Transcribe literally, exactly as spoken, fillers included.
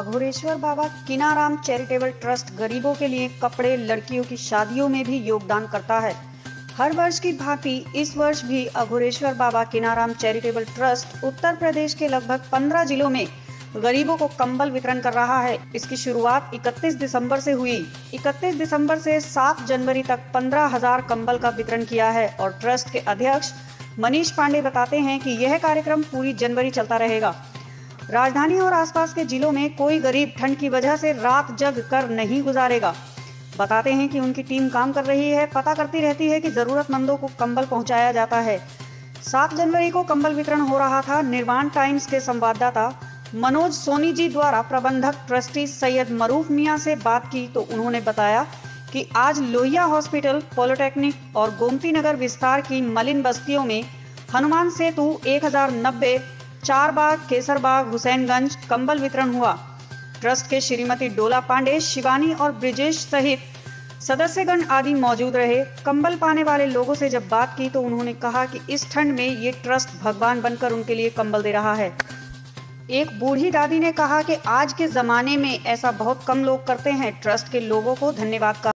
Aghoreshwar Baba Keenaram charitable trust गरीबों के लिए कपड़े, लड़कियों की शादियों में भी योगदान करता है। हर वर्ष की भांति इस वर्ष भी अघोरेश्वर बाबा कीनाराम चैरिटेबल ट्रस्ट उत्तर प्रदेश के लगभग पंद्रह जिलों में गरीबों को कंबल वितरण कर रहा है। इसकी शुरुआत इकतीस दिसंबर से हुई। इकतीस दिसंबर से सात जनवरी तक पंद्रह हजार कंबल का वितरण किया है और ट्रस्ट के अध्यक्ष मनीष पांडे बताते हैं कि यह कार्यक्रम पूरी जनवरी चलता रहेगा। राजधानी और आसपास के जिलों में कोई गरीब ठंड की वजह से रात जग कर नहीं गुजारेगा। बताते हैं कि उनकी टीम काम कर रही है, पता करती रहती है कि जरूरतमंदों को कंबल पहुंचाया जाता है। सात जनवरी को कंबल वितरण हो रहा था। निर्माण टाइम्स के संवाददाता मनोज सोनी जी द्वारा प्रबंधक ट्रस्टी सैयद मरूफ मियां से बात की तो उन्होंने बताया कि आज लोहिया हॉस्पिटल, पॉलिटेक्निक और गोमती नगर विस्तार की मलिन बस्तियों में हनुमान सेतु एक हजार नब्बे, चार बाग, केसरबाग, हुसैनगंज कंबल वितरण हुआ। ट्रस्ट के श्रीमती डोला पांडे, शिवानी और ब्रिजेश सहित सदस्यगण आदि मौजूद रहे। कंबल पाने वाले लोगों से जब बात की तो उन्होंने कहा कि इस ठंड में ये ट्रस्ट भगवान बनकर उनके लिए कंबल दे रहा है। एक बूढ़ी दादी ने कहा कि आज के जमाने में ऐसा बहुत कम लोग करते हैं। ट्रस्ट के लोगों को धन्यवाद कहा।